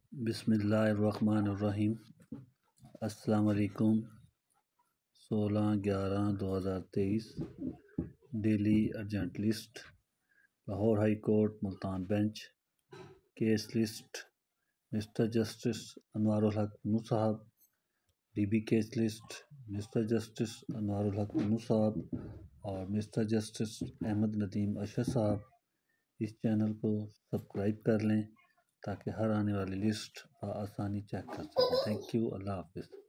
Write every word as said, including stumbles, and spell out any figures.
بسم اللہ الرحمن الرحیم۔ السلام علیکم۔ سولہ گیارہ دو ہزار تیئیس daily urgent list, Lahore high court Multan bench. Case list: mister justice Anwar ul-Haq Pannu صاحب۔ D B case list: mister justice Anwar ul-Haq Pannu صاحب اور مسٹر جسٹس احمد ندیم اشر صاحب۔ اس چینل کو سبسکرائب کر لیں تاکہ ہر آنے والی لسٹ بآسانی چیک کر سکیں۔ Thank you. اللہ حافظ۔